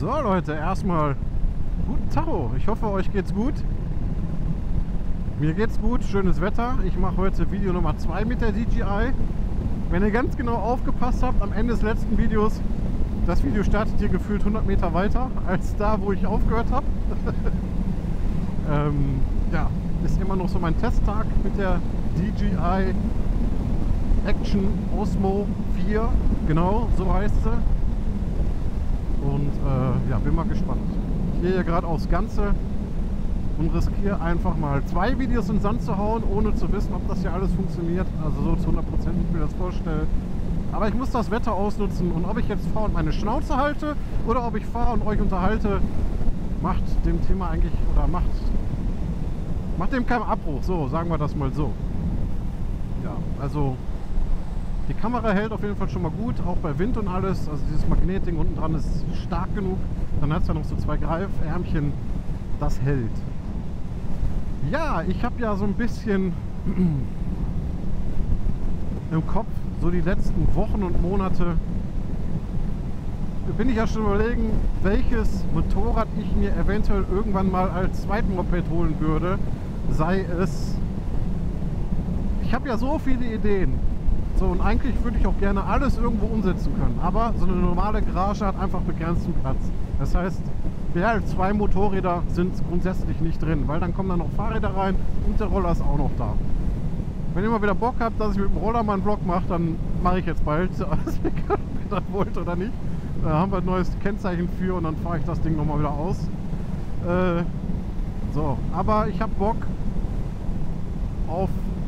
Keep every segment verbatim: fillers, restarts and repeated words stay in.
So Leute, erstmal guten Tacho. Ich hoffe, euch geht's gut. Mir geht's gut, schönes Wetter. Ich mache heute Video Nummer zwei mit der D J I. Wenn ihr ganz genau aufgepasst habt, am Ende des letzten Videos, das Video startet hier gefühlt hundert Meter weiter als da, wo ich aufgehört habe. ähm, ja, ist immer noch so mein Testtag mit der D J I Action Osmo vier. Genau, so heißt sie. Und äh, ja, bin mal gespannt. Ich gehe hier gerade aufs Ganze und riskiere einfach mal zwei Videos in den Sand zu hauen, ohne zu wissen, ob das hier alles funktioniert. Also so zu hundert Prozent, wie ich mir das vorstelle. Aber ich muss das Wetter ausnutzen und ob ich jetzt fahre und meine Schnauze halte oder ob ich fahre und euch unterhalte, macht dem Thema eigentlich, oder macht, macht dem keinen Abbruch. So, sagen wir das mal so. Ja, also die Kamera hält auf jeden Fall schon mal gut, auch bei Wind und alles. Also dieses Magneting unten dran ist stark genug. Dann hat es ja noch so zwei Greifärmchen, das hält. Ja, ich habe ja so ein bisschen im Kopf, so die letzten Wochen und Monate, bin ich ja schon überlegen, welches Motorrad ich mir eventuell irgendwann mal als Zweitmoped holen würde. Sei es, ich habe ja so viele Ideen. So, und eigentlich würde ich auch gerne alles irgendwo umsetzen können. Aber so eine normale Garage hat einfach begrenzten Platz. Das heißt, mehr als zwei Motorräder sind grundsätzlich nicht drin, weil dann kommen da noch Fahrräder rein und der Roller ist auch noch da. Wenn ihr mal wieder Bock habt, dass ich mit dem Roller mal einen Vlog mache, dann mache ich jetzt bald. Also, egal, ob ihr das wollt oder nicht. Da haben wir ein neues Kennzeichen für und dann fahre ich das Ding nochmal wieder aus. Äh, so, aber ich habe Bock auf...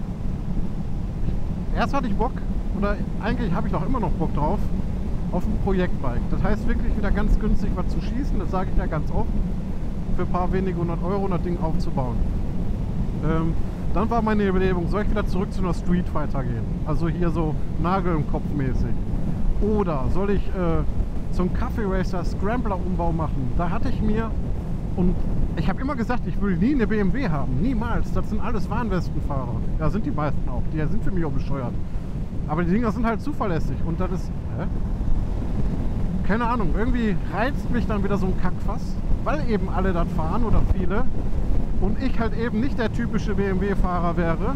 Erst hatte ich Bock, oder eigentlich habe ich doch immer noch Bock drauf, auf ein Projektbike. Das heißt wirklich wieder ganz günstig was zu schießen, das sage ich ja ganz oft, für ein paar wenige hundert Euro das Ding aufzubauen. Ähm, dann war meine Überlegung, soll ich wieder zurück zu einer Street Fighter gehen? Also hier so Nagel im Kopf mäßig. Oder soll ich äh, so einen Cafe Racer Scrambler Umbau machen? Da hatte ich mir, und ich habe immer gesagt, ich will nie eine B M W haben. Niemals. Das sind alles Warnwestenfahrer. Ja, sind die meisten auch. Die sind für mich auch bescheuert. Aber die Dinger sind halt zuverlässig. Und das ist... Hä? Keine Ahnung. Irgendwie reizt mich dann wieder so ein Kackfass. Weil eben alle das fahren oder viele. Und ich halt eben nicht der typische B M W-Fahrer wäre.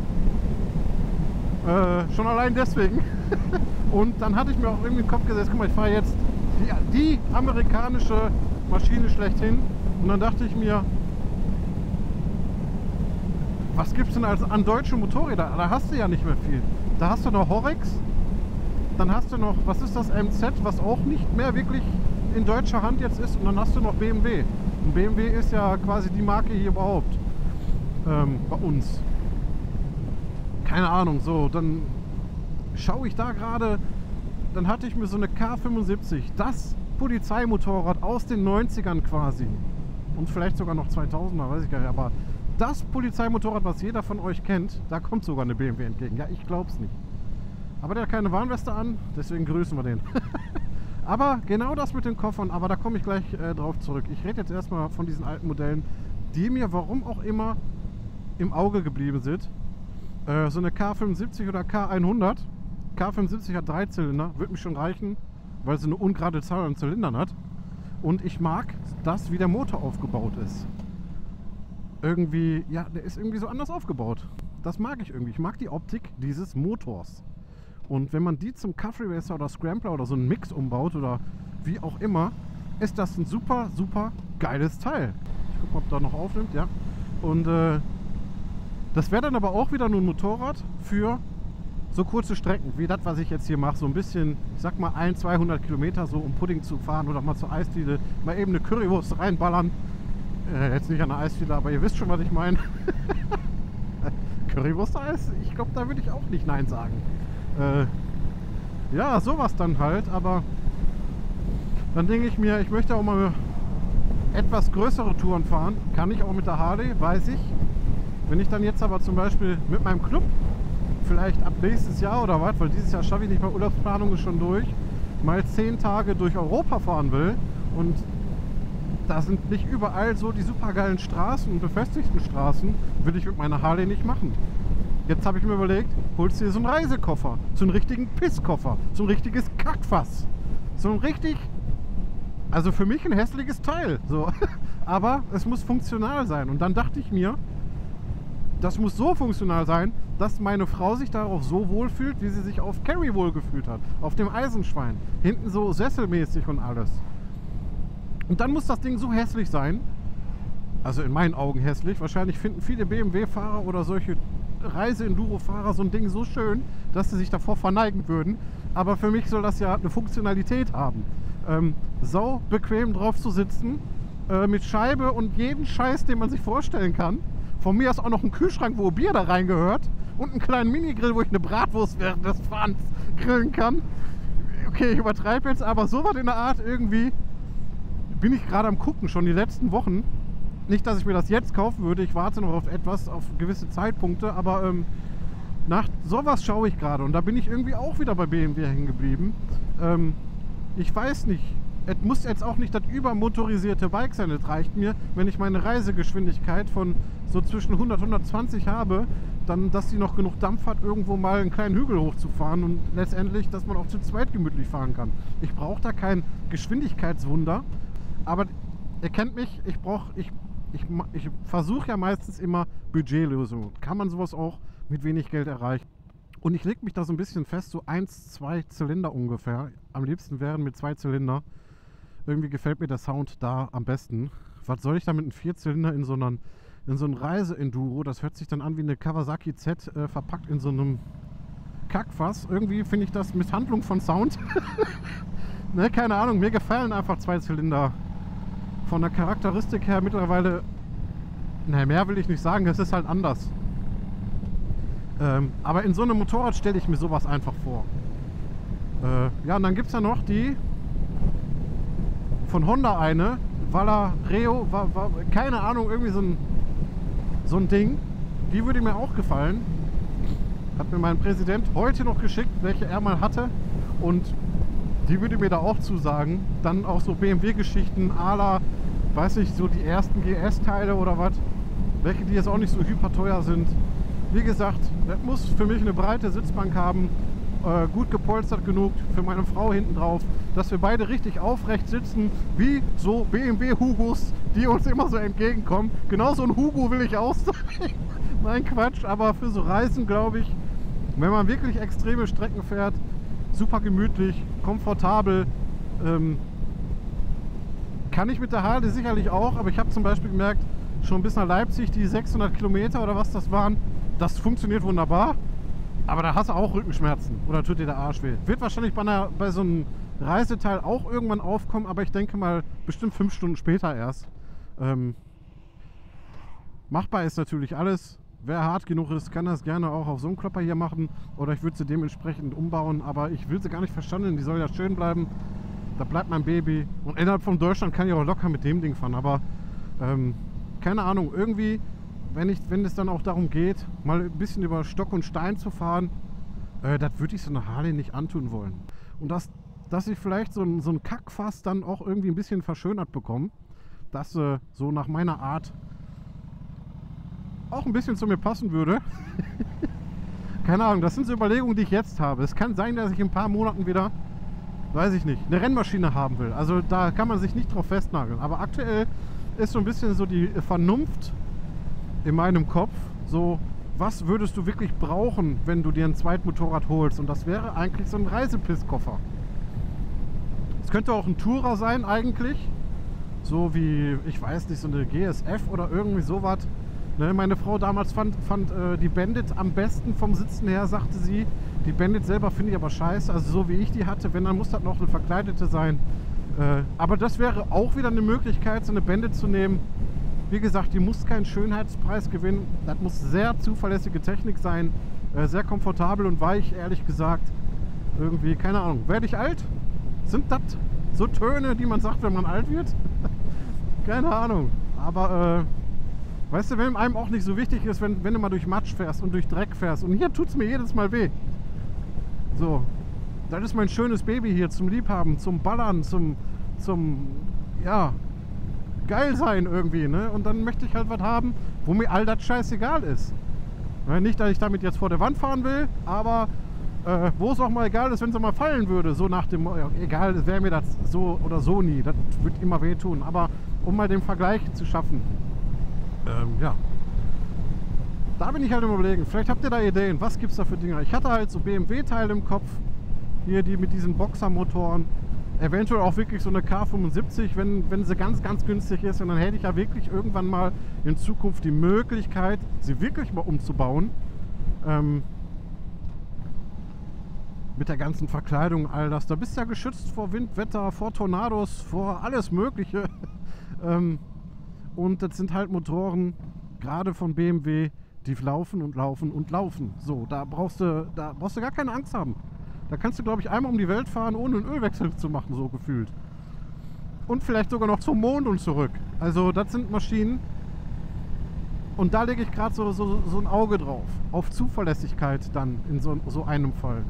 Äh, schon allein deswegen. Und dann hatte ich mir auch irgendwie in den Kopf gesetzt, guck mal, ich fahre jetzt die, die amerikanische Maschine schlechthin. Und dann dachte ich mir, was gibt es denn als an deutschen Motorrädern? Da hast du ja nicht mehr viel. Da hast du noch Horex, dann hast du noch, was ist das, M Z, was auch nicht mehr wirklich in deutscher Hand jetzt ist. Und dann hast du noch B M W. Und B M W ist ja quasi die Marke hier überhaupt ähm, bei uns. Keine Ahnung, so, dann schaue ich da gerade, dann hatte ich mir so eine K fünfundsiebzig, das Polizeimotorrad aus den neunzigern quasi. Und vielleicht sogar noch zweitausender, weiß ich gar nicht. Aber das Polizeimotorrad, was jeder von euch kennt, da kommt sogar eine B M W entgegen. Ja, ich glaub's nicht. Aber der hat keine Warnweste an, deswegen grüßen wir den. Aber genau das mit den Koffern, aber da komme ich gleich äh, drauf zurück. Ich rede jetzt erstmal von diesen alten Modellen, die mir warum auch immer im Auge geblieben sind. Äh, so eine K fünfundsiebzig oder K hundert. K fünfundsiebzig hat drei Zylinder, wird mir schon reichen, weil sie eine ungerade Zahl an Zylindern hat. Und ich mag das, wie der Motor aufgebaut ist. Irgendwie, ja, der ist irgendwie so anders aufgebaut. Das mag ich irgendwie. Ich mag die Optik dieses Motors. Und wenn man die zum Cafe Racer oder Scrambler oder so einen Mix umbaut oder wie auch immer, ist das ein super, super geiles Teil. Ich gucke mal, ob da noch aufnimmt, ja. Und äh, das wäre dann aber auch wieder nur ein Motorrad für so kurze Strecken, wie das, was ich jetzt hier mache. So ein bisschen, ich sag mal, ein, zweihundert Kilometer so, um Pudding zu fahren oder mal zur Eisdiele, mal eben eine Currywurst reinballern. Äh, jetzt nicht an der Eisdiele, aber ihr wisst schon, was ich meine. Currywurst-Eis? Ich glaube, da würde ich auch nicht Nein sagen. Äh, ja, sowas dann halt, aber dann denke ich mir, ich möchte auch mal etwas größere Touren fahren. Kann ich auch mit der Harley, weiß ich. Wenn ich dann jetzt aber zum Beispiel mit meinem Club vielleicht ab nächstes Jahr oder was, weil dieses Jahr schaffe ich nicht, weil Urlaubsplanung ist schon durch, mal zehn Tage durch Europa fahren will und da sind nicht überall so die supergeilen Straßen und befestigten Straßen, will ich mit meiner Harley nicht machen. Jetzt habe ich mir überlegt, holst du dir so einen Reisekoffer, so einen richtigen Pisskoffer, so ein richtiges Kackfass, so ein richtig Also für mich ein hässliches Teil. So. Aber es muss funktional sein. Und dann dachte ich mir, das muss so funktional sein, dass meine Frau sich darauf so wohlfühlt, wie sie sich auf Carrie wohlgefühlt hat. Auf dem Eisenschwein. Hinten so sesselmäßig und alles. Und dann muss das Ding so hässlich sein. Also in meinen Augen hässlich. Wahrscheinlich finden viele B M W-Fahrer oder solche Reise-Enduro-Fahrer so ein Ding so schön, dass sie sich davor verneigen würden. Aber für mich soll das ja eine Funktionalität haben. Ähm, sau bequem drauf zu sitzen, äh, mit Scheibe und jeden Scheiß, den man sich vorstellen kann. Von mir ist auch noch ein Kühlschrank, wo Bier da reingehört. Und einen kleinen Minigrill, wo ich eine Bratwurst während des Fahrens grillen kann. Okay, ich übertreibe jetzt, aber sowas in der Art irgendwie bin ich gerade am gucken, schon die letzten Wochen. Nicht, dass ich mir das jetzt kaufen würde, ich warte noch auf etwas, auf gewisse Zeitpunkte, aber ähm, nach sowas schaue ich gerade und da bin ich irgendwie auch wieder bei B M W hängen geblieben. Ähm, ich weiß nicht, es muss jetzt auch nicht das übermotorisierte Bike sein, es reicht mir, wenn ich meine Reisegeschwindigkeit von so zwischen hundert, hundertzwanzig habe, dann, dass sie noch genug Dampf hat, irgendwo mal einen kleinen Hügel hochzufahren und letztendlich, dass man auch zu zweit gemütlich fahren kann. Ich brauche da kein Geschwindigkeitswunder, aber ihr kennt mich, ich brauche, ich Ich, ich versuche ja meistens immer Budgetlösungen. Kann man sowas auch mit wenig Geld erreichen. Und ich lege mich da so ein bisschen fest, so eins, zwei Zylinder ungefähr. Am liebsten wären mit zwei Zylinder. Irgendwie gefällt mir der Sound da am besten. Was soll ich da mit einem Vierzylinder in so einem, in so einem Reise-Enduro? Das hört sich dann an wie eine Kawasaki Z äh, verpackt in so einem Kackfass. Irgendwie finde ich das Misshandlung von Sound. Ne, keine Ahnung, mir gefallen einfach zwei Zylinder. Von der Charakteristik her mittlerweile, naja, mehr will ich nicht sagen, es ist halt anders. Ähm, aber in so einem Motorrad stelle ich mir sowas einfach vor. Äh, ja, und dann gibt es ja noch die von Honda eine, Valareo, war, war, keine Ahnung, irgendwie so ein, so ein Ding. Die würde mir auch gefallen. Hat mir mein Präsident heute noch geschickt, welche er mal hatte. Und die würde mir da auch zusagen. Dann auch so B M W-Geschichten à la, weiß ich, so die ersten G S-Teile oder was. Welche, die jetzt auch nicht so hyper teuer sind. Wie gesagt, das muss für mich eine breite Sitzbank haben. Äh, gut gepolstert genug für meine Frau hinten drauf. Dass wir beide richtig aufrecht sitzen, wie so B M W-Hugos, die uns immer so entgegenkommen. Genau so ein Hugo will ich auch sein. Nein, Quatsch, aber für so Reisen, glaube ich, wenn man wirklich extreme Strecken fährt, super gemütlich, komfortabel. Ähm, kann ich mit der Harley sicherlich auch, aber ich habe zum Beispiel gemerkt, schon bis nach Leipzig, die sechshundert Kilometer oder was das waren, das funktioniert wunderbar. Aber da hast du auch Rückenschmerzen oder tut dir der Arsch weh. Wird wahrscheinlich bei, einer, bei so einem Reiseteil auch irgendwann aufkommen, aber ich denke mal bestimmt fünf Stunden später erst. Ähm, machbar ist natürlich alles. Wer hart genug ist, kann das gerne auch auf so einem Klopper hier machen. Oder ich würde sie dementsprechend umbauen. Aber ich will sie gar nicht verstanden. Die soll ja schön bleiben. Da bleibt mein Baby. Und innerhalb von Deutschland kann ich auch locker mit dem Ding fahren. Aber ähm, keine Ahnung, irgendwie, wenn, ich, wenn es dann auch darum geht, mal ein bisschen über Stock und Stein zu fahren, äh, das würde ich so eine Harley nicht antun wollen. Und dass, dass ich vielleicht so ein, so ein Kackfass dann auch irgendwie ein bisschen verschönert bekomme, dass äh, so nach meiner Art auch ein bisschen zu mir passen würde. Keine Ahnung, das sind so Überlegungen, die ich jetzt habe. Es kann sein, dass ich in ein paar Monaten wieder, weiß ich nicht, eine Rennmaschine haben will. Also da kann man sich nicht drauf festnageln. Aber aktuell ist so ein bisschen so die Vernunft in meinem Kopf. So, was würdest du wirklich brauchen, wenn du dir ein Zweitmotorrad holst? Und das wäre eigentlich so ein Reisepisskoffer. Es könnte auch ein Tourer sein eigentlich. So wie, ich weiß nicht, so eine G S F oder irgendwie sowas. Ne, meine Frau damals fand, fand äh, die Bandit am besten vom Sitzen her, sagte sie. Die Bandit selber finde ich aber scheiße. Also so wie ich die hatte, wenn, dann muss das noch eine verkleidete sein. Äh, aber das wäre auch wieder eine Möglichkeit, so eine Bandit zu nehmen. Wie gesagt, die muss keinen Schönheitspreis gewinnen. Das muss sehr zuverlässige Technik sein. Äh, sehr komfortabel und weich, ehrlich gesagt. Irgendwie, keine Ahnung. Werde ich alt? Sind das so Töne, die man sagt, wenn man alt wird? Keine Ahnung. Aber, äh, weißt du, wenn einem auch nicht so wichtig ist, wenn, wenn du mal durch Matsch fährst und durch Dreck fährst. Und hier tut es mir jedes Mal weh. So, das ist mein schönes Baby hier zum Liebhaben, zum Ballern, zum, zum, ja, geil sein irgendwie, ne? Und dann möchte ich halt was haben, wo mir all das scheißegal ist. Ja, nicht, dass ich damit jetzt vor der Wand fahren will, aber Äh, wo es auch mal egal ist, wenn sie mal fallen würde. So nach dem, ja, egal, wäre mir das so oder so nie. Das wird immer wehtun. Aber um mal den Vergleich zu schaffen. Ähm, ja. Da bin ich halt im Überlegen. Vielleicht habt ihr da Ideen. Was gibt es da für Dinger? Ich hatte halt so B M W-Teile im Kopf. Hier die mit diesen Boxermotoren. Eventuell auch wirklich so eine K fünfundsiebzig, wenn, wenn sie ganz, ganz günstig ist. Und dann hätte ich ja wirklich irgendwann mal in Zukunft die Möglichkeit, sie wirklich mal umzubauen. Ähm, mit der ganzen Verkleidung, all das. Da bist du ja geschützt vor Wind, Wetter, vor Tornados, vor alles Mögliche. ähm, und das sind halt Motoren, gerade von B M W, die laufen und laufen und laufen. So, da brauchst du, da brauchst du gar keine Angst haben. Da kannst du, glaube ich, einmal um die Welt fahren, ohne einen Ölwechsel zu machen, so gefühlt. Und vielleicht sogar noch zum Mond und zurück. Also das sind Maschinen. Und da lege ich gerade so, so, so ein Auge drauf. Auf Zuverlässigkeit dann in so, so einem Fall.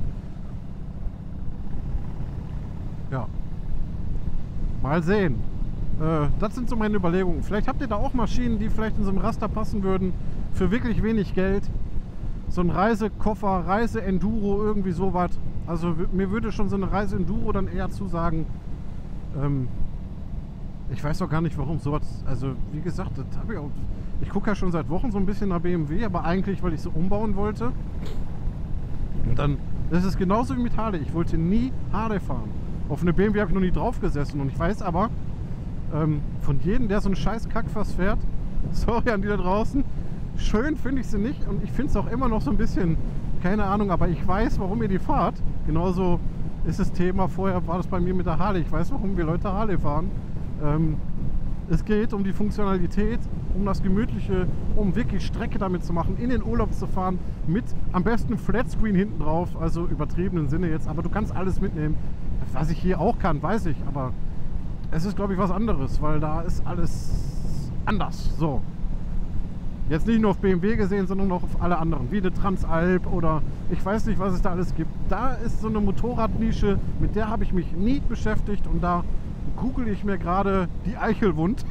Ja. Mal sehen. Äh, das sind so meine Überlegungen. Vielleicht habt ihr da auch Maschinen, die vielleicht in so einem Raster passen würden. Für wirklich wenig Geld. So ein Reisekoffer, Reise-Enduro, irgendwie sowas. Also mir würde schon so eine Reise-Enduro dann eher zusagen. Ähm, ich weiß auch gar nicht, warum sowas. Also wie gesagt, das habe ich auch. Ich gucke ja schon seit Wochen so ein bisschen nach B M W, aber eigentlich, weil ich so umbauen wollte. Und dann, das ist genauso wie mit Harley. Ich wollte nie Harley fahren. Auf eine B M W habe ich noch nie drauf gesessen. Und ich weiß aber, ähm, von jedem, der so einen scheiß Kackfass fährt, sorry an die da draußen, schön finde ich sie nicht und ich finde es auch immer noch so ein bisschen, keine Ahnung, aber ich weiß, warum ihr die fahrt. Genauso ist das Thema, vorher war das bei mir mit der Harley. Ich weiß, warum wir Leute Harley fahren. Ähm, es geht um die Funktionalität, um das Gemütliche, um wirklich Strecke damit zu machen, in den Urlaub zu fahren, mit am besten Flatscreen hinten drauf, also übertriebenen Sinne jetzt, aber du kannst alles mitnehmen. Was ich hier auch kann, weiß ich, aber es ist, glaube ich, was anderes, weil da ist alles anders. So. Jetzt nicht nur auf B M W gesehen, sondern auch auf alle anderen, wie eine Transalp oder ich weiß nicht, was es da alles gibt. Da ist so eine Motorradnische, mit der habe ich mich nie beschäftigt und da google ich mir gerade die Eichelwund.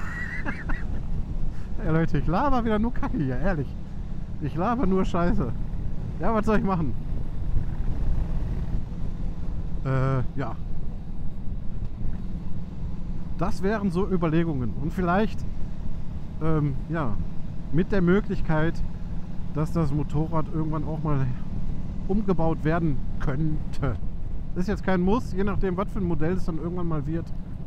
Ja, Leute, ich laber wieder nur Kacke hier, ehrlich. Ich laber nur Scheiße. Ja, was soll ich machen? Äh, ja. Das wären so Überlegungen. Und vielleicht, ähm, ja, mit der Möglichkeit, dass das Motorrad irgendwann auch mal umgebaut werden könnte. Ist jetzt kein Muss, je nachdem, was für ein Modell es dann irgendwann mal wird.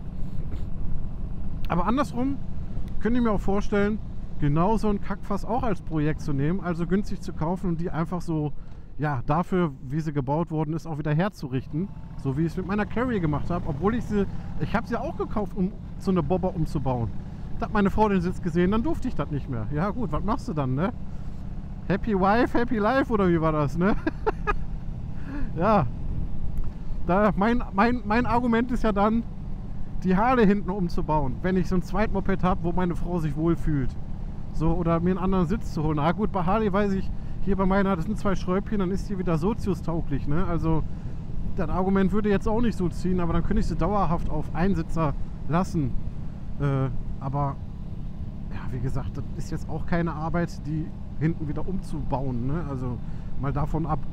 Aber andersrum könnte ich mir auch vorstellen, genau so ein Kackfass auch als Projekt zu nehmen, also günstig zu kaufen und die einfach so, ja, dafür, wie sie gebaut worden ist, auch wieder herzurichten. So wie ich es mit meiner Carry gemacht habe, obwohl ich sie, ich habe sie auch gekauft, um so eine Bobber umzubauen. Da hat meine Frau den Sitz gesehen, dann durfte ich das nicht mehr. Ja gut, was machst du dann, ne? Happy Wife, Happy Life oder wie war das, ne? Ja. Da, mein, mein, mein Argument ist ja dann, die Harley hinten umzubauen, wenn ich so ein Zweitmoped habe, wo meine Frau sich wohlfühlt. So, oder mir einen anderen Sitz zu holen. Ah gut, bei Harley weiß ich, hier bei meiner, das sind zwei Schräubchen, dann ist die wieder Sozius-tauglich, ne? Also, das Argument würde jetzt auch nicht so ziehen, aber dann könnte ich sie dauerhaft auf Einsitzer lassen. Äh, aber, ja, wie gesagt, das ist jetzt auch keine Arbeit, die hinten wieder umzubauen, ne? Also, mal davon ab.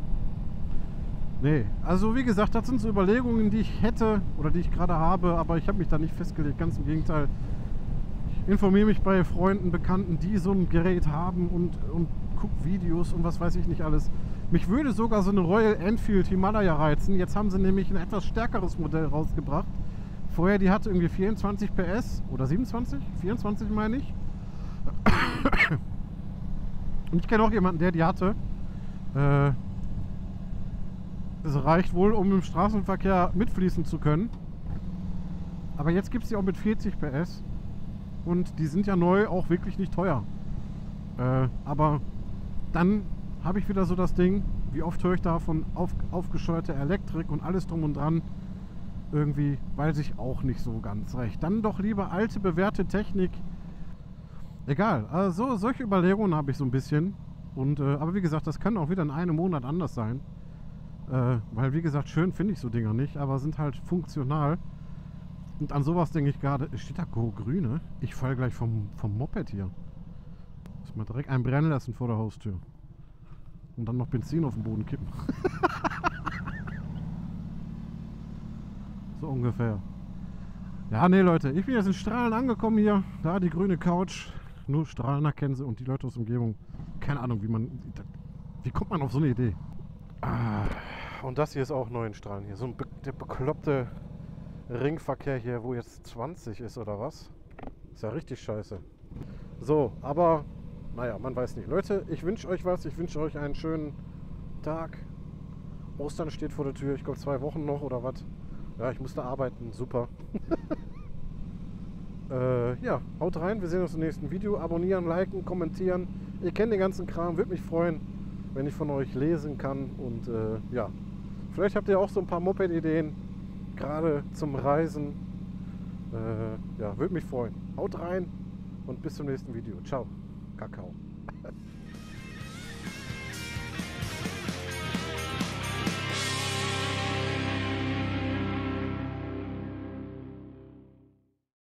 Nee, also wie gesagt, das sind so Überlegungen, die ich hätte oder die ich gerade habe, aber ich habe mich da nicht festgelegt, ganz im Gegenteil. Ich informiere mich bei Freunden, Bekannten, die so ein Gerät haben und, und gucke Videos und was weiß ich nicht alles. Mich würde sogar so eine Royal Enfield Himalaya reizen. Jetzt haben sie nämlich ein etwas stärkeres Modell rausgebracht. Vorher, die hatte irgendwie vierundzwanzig P S oder siebenundzwanzig? vierundzwanzig meine ich. Und ich kenne auch jemanden, der die hatte. Äh, Es reicht wohl, um im Straßenverkehr mitfließen zu können. Aber jetzt gibt es die auch mit vierzig P S. Und die sind ja neu auch wirklich nicht teuer. Äh, aber dann habe ich wieder so das Ding, wie oft höre ich da von auf, aufgescheuerter Elektrik und alles drum und dran. Irgendwie weiß ich auch nicht so ganz recht. Dann doch lieber alte, bewährte Technik. Egal, also solche Überlegungen habe ich so ein bisschen. Und, äh, aber wie gesagt, das kann auch wieder in einem Monat anders sein. Äh, weil wie gesagt, schön finde ich so Dinger nicht, aber sind halt funktional. Und an sowas denke ich gerade, steht da Go Grüne? Ich falle gleich vom, vom Moped hier. Muss mal direkt einen brennen lassen vor der Haustür. Und dann noch Benzin auf den Boden kippen. So ungefähr. Ja, nee, Leute, ich bin jetzt in Strahlen angekommen hier. Da die grüne Couch. Nur Strahlener kennen sie und die Leute aus der Umgebung. Keine Ahnung, wie man... Wie kommt man auf so eine Idee? Ah, und das hier ist auch neu in Strahlen hier. So ein be der bekloppte Ringverkehr hier, wo jetzt zwanzig ist oder was? Ist ja richtig scheiße. So, aber... Naja, man weiß nicht. Leute, ich wünsche euch was. Ich wünsche euch einen schönen Tag. Ostern steht vor der Tür. Ich glaube, zwei Wochen noch oder was. Ja, ich musste arbeiten. Super. äh, ja, haut rein. Wir sehen uns im nächsten Video. Abonnieren, liken, kommentieren. Ihr kennt den ganzen Kram. Würde mich freuen, wenn ich von euch lesen kann. Und äh, ja, vielleicht habt ihr auch so ein paar Moped-Ideen. Gerade zum Reisen. Äh, ja, würde mich freuen. Haut rein und bis zum nächsten Video. Ciao. Kakao.